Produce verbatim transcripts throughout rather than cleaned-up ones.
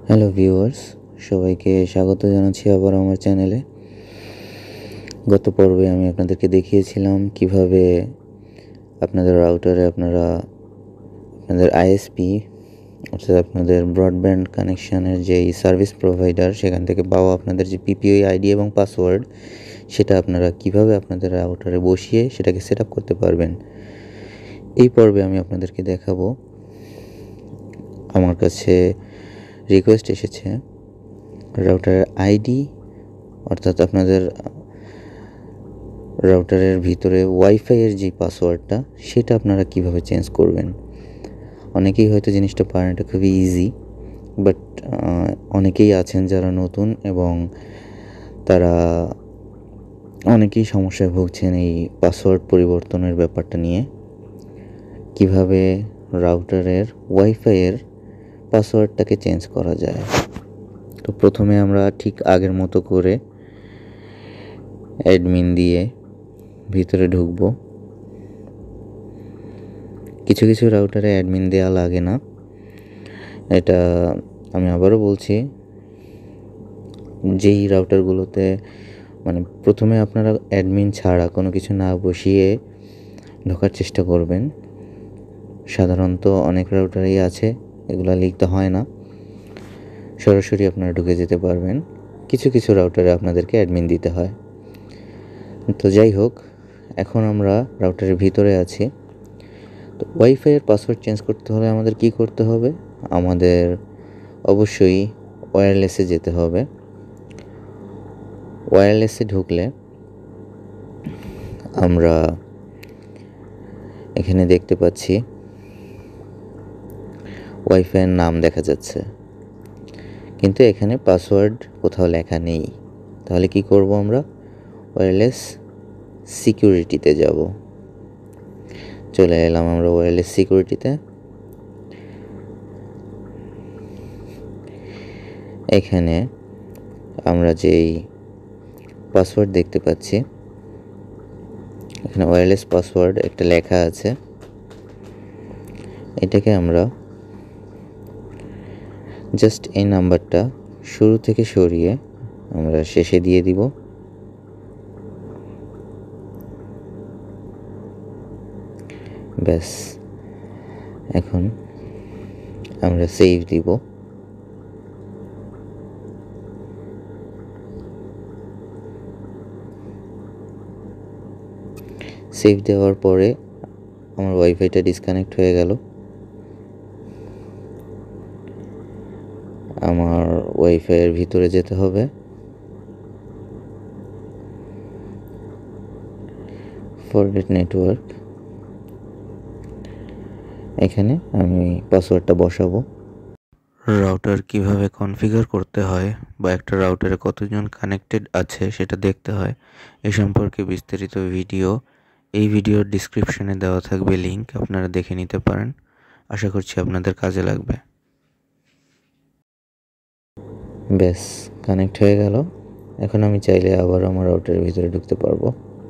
Hello viewers, সবাইকে স্বাগত জানাচ্ছি আবার আমার চ্যানেলে। গত পর্বে আমি আপনাদেরকে দেখিয়েছিলাম কিভাবে আপনাদের রাউটারে আপনারা আপনাদের আইএসপি অর্থাৎ আপনাদের ব্রডব্যান্ড কানেকশানের যেই সার্ভিস প্রোভাইডার সেখান থেকে পাওয়া আপনাদের যে পিপিওই আইডি এবং পাসওয়ার্ড সেটা আপনারা কিভাবে আপনাদের রাউটারে বসিয়ে সেটাকে সেট আপ করতে পারবেন। এই পর্বে আমি আপনাদেরকে দেখাবো। আমার কাছে রিকোয়েস্ট এসেছে রাউটারের আইডি অর্থাৎ আপনাদের রাউটারের ভিতরে ওয়াইফাইয়ের যে পাসওয়ার্ডটা সেটা আপনারা কিভাবে চেঞ্জ করবেন। অনেকেই হয়তো জিনিসটা পারেন, এটা খুবই ইজি, বাট অনেকেই আছেন যারা নতুন এবং তারা অনেকেই সমস্যায় ভুগছেন এই পাসওয়ার্ড পরিবর্তনের ব্যাপারটা নিয়ে। কিভাবে রাউটারের ওয়াইফাইয়ের পাসওয়ার্ডটাকে চেঞ্জ করা যায়। তো প্রথমে আমরা ঠিক আগের মতো করে অ্যাডমিন দিয়ে ভিতরে ঢুকবো। কিছু কিছু রাউটারে অ্যাডমিন দেওয়া লাগে না, এটা আমি আবারও বলছি। যেই রাউটারগুলোতে মানে প্রথমে আপনারা অ্যাডমিন ছাড়া কোনো কিছু না বসিয়ে ঢোকার চেষ্টা করবেন। সাধারণত অনেক রাউটারেই আছে, এগুলো লিখতে হয় না, সরাসরি আপনারা ঢুকে যেতে পারবেন। কিছু কিছু রাউটারে আপনাদেরকে অ্যাডমিন দিতে হয়। তো যাই হোক, এখন আমরা রাউটারের ভিতরে আছি। তো ওয়াইফাইয়ের পাসওয়ার্ড চেঞ্জ করতে হলে আমাদের কি করতে হবে? আমাদের অবশ্যই ওয়্যারলেসে যেতে হবে। ওয়্যারলেসে ঢুকলে আমরা এখানে দেখতে পাচ্ছি ওয়াইফাইয়ের নাম দেখা যাচ্ছে, কিন্তু এখানে পাসওয়ার্ড কোথাও লেখা নেই। তাহলে কি করব? আমরা ওয়্যারলেস সিকিউরিটিতে যাব। চলে এলাম আমরা ওয়্যারলেস সিকিউরিটিতে। এখানে আমরা যেই পাসওয়ার্ড দেখতে পাচ্ছি, এখানে ওয়্যারলেস পাসওয়ার্ড একটা লেখা আছে। এটাকে আমরা জাস্ট এই নাম্বারটা শুরু থেকে সরিয়ে আমরা শেষে দিয়ে দিব। ব্যাস, এখন আমরা সেভ দিব। সেভ দেওয়ার পরে আমার ওয়াইফাইটা ডিসকানেক্ট হয়ে গেল। আমার ওয়াইফাইয়ের ভিতরে যেতে হবে। ফরগেট নেটওয়ার্ক, এখানে আমি পাসওয়ার্ডটা বসাবো। রাউটার কিভাবে কনফিগার করতে হয় বা একটা রাউটারে কতজন কানেক্টেড আছে সেটা দেখতে হয়, এ সম্পর্কে বিস্তারিত ভিডিও এই ভিডিওর ডিসক্রিপশনে দেওয়া থাকবে লিংক, আপনারা দেখে নিতে পারেন। আশা করছি আপনাদের কাজে লাগবে। ব্যাস, কানেক্ট হয়ে গেল। এখন আমি চাইলে আবার আমার রাউটারের ভিতরে ঢুকতে পারবো।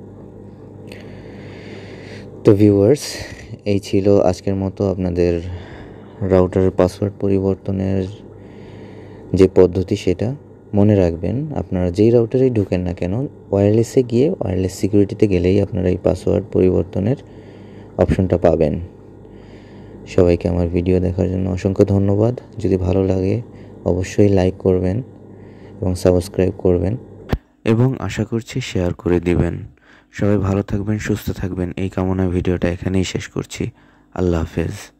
তো ভিউয়ার্স, এই ছিল আজকের মতো আপনাদের রাউটারের পাসওয়ার্ড পরিবর্তনের যে পদ্ধতি, সেটা মনে রাখবেন। আপনারা যেই রাউটারেই ঢুকেন না কেন, ওয়্যারলেসে গিয়ে ওয়্যারলেস সিকিউরিটিতে গেলেই আপনারা এই পাসওয়ার্ড পরিবর্তনের অপশনটা পাবেন। সবাইকে আমার ভিডিও দেখার জন্য অসংখ্য ধন্যবাদ। যদি ভালো লাগে অবশ্যই লাইক করবেন এবং সাবস্ক্রাইব করবেন, এবং আশা করছি শেয়ার করে দিবেন। সবাই ভালো থাকবেন, সুস্থ থাকবেন এই কামনায় ভিডিওটা এখানেই শেষ করছি। আল্লাহ হাফেজ।